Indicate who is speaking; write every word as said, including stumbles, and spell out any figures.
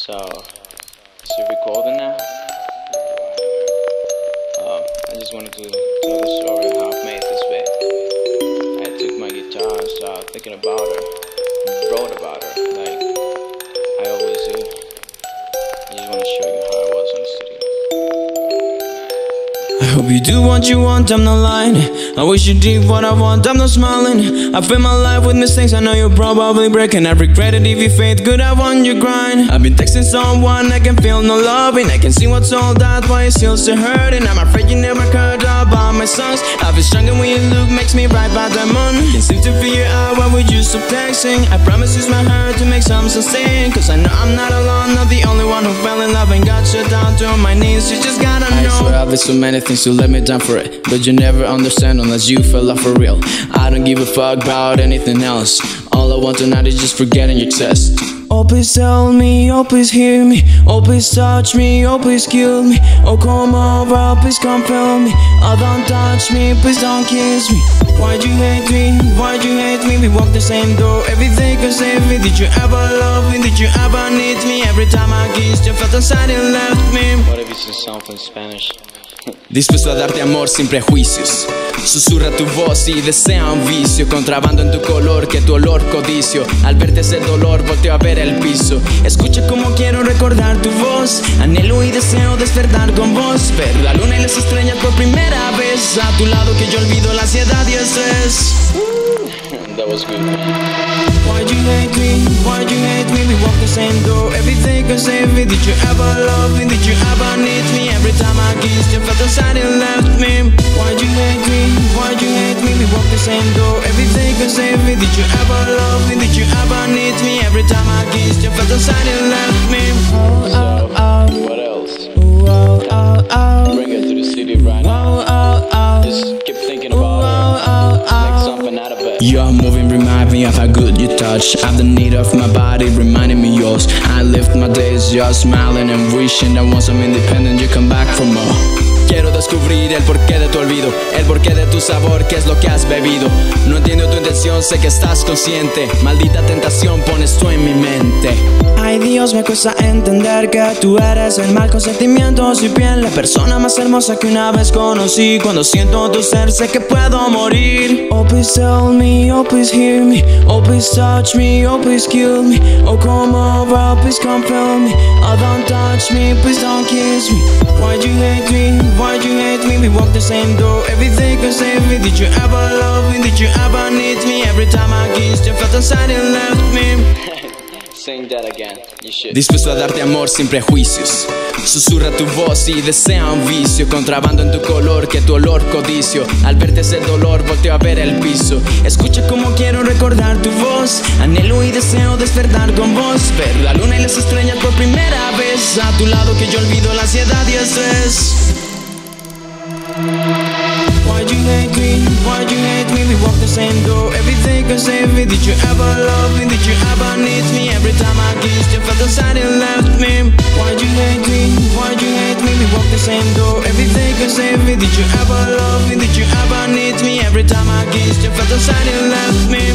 Speaker 1: So, is it recording now? Uh, I just wanted to tell the story of how I made this bit. I took my guitar and started thinking about her, and wrote about her, like I always do. I just want to show you how I was in the studio.
Speaker 2: I hope you do what you want, I'm not lying. I wish you did what I want, I'm not smiling. I fill my life with mistakes, I know you're probably breaking. I regret it if you faith good, I want your grind. I've been texting someone, I can feel no loving. I can see what's all that, why it's still so hurting. I'm afraid you never heard about my songs. I feel stronger when you look, makes me right by the moon. Can't seem to figure out why would you stop texting. I promise use my heart to make some sustain. Cause I know I'm not alone, not the only one who fell in love and got shut down to my knees. You just gotta know. I swear I've been so many things to let me down for it, but you never understand unless you fell off for real. I don't give a fuck about anything else. All I want tonight is just forgetting your chest. Oh please tell me, oh please hear me, oh please touch me, oh please kill me. Oh come over, please compel me. Oh don't touch me, please don't kiss me. Why'd you hate me, why'd you hate me? We walk the same door, everything could save me. Did you ever love me, did you ever need me? Every time I kissed you felt inside and left me.
Speaker 1: What if it's just something in Spanish?
Speaker 2: Dispuesto a darte amor sin prejuicios. Susurra tu voz y desea un vicio. Contrabando en tu color que tu olor codicio. Al verte ese dolor volteo a ver el piso. Escucha como quiero recordar tu voz. Anhelo y deseo despertar con vos. Ver la luna y las estrellas por primera vez. A tu lado que yo olvido la ansiedad y el estrés.
Speaker 1: That was good.
Speaker 2: Why'd you hate me? Why'd you hate me? We walk the same door, everything could save me. Did you ever love me? Did you ever need me? Every time I kissed you felt inside and left me. Why'd you hate me? Why'd you hate me? We walk the same door, everything could save me. Did you ever love me? Did you ever need me? Every time I kissed you felt inside and left me.
Speaker 1: So, what else? Bring it to the city right now. Just keep thinking about it. Make something out of it.
Speaker 2: Your moving remind me of how good you touch. Of the need of my body reminding me yours. I live my days just smiling and wishing that once I'm independent you come back for more. Quiero descubrir el porqué de tu olvido, el porqué de tu sabor, qué es lo que has bebido. No entiendo tu intención, sé que estás consciente. Maldita tentación pones tú en mi mente. Ay Dios, me cuesta entender que tú eres el mal con sentimientos y piel. La persona más hermosa que una vez conocí. Cuando siento tu ser sé que puedo morir. Oh please tell me, oh please hear me, oh please touch me, oh please kill me. Oh come over, please compel me. Oh don't touch me, please don't kiss me. Why'd you hate me? Why'd you hate me? We walk the same door, everything could save me. Did you ever love me? Did you ever need me? Every time I kissed you felt inside and left me.
Speaker 1: Sing that again. You should.
Speaker 2: Dispuesto a darte amor sin prejuicios. Susurra tu voz y desea un vicio. Contrabando en tu color que tu olor codicio. Al verte ese dolor volteo a ver el piso. Escucha como quiero recordar tu voz. Anhelo y deseo despertar con vos. Ver la luna y las estrellas por primera vez. A tu lado que yo olvido la ansiedad y el estrés. Why'd you hate me? Why'd you hate me? We walk the same door, everything could save me. Did you ever love me? Did you ever need me? Every time I kissed you felt inside and left me. Why'd you hate me? Why'd you hate me? We walk the same door, everything could save me. Did you ever love me? Did you ever need me? Every time I kissed you felt inside and left me.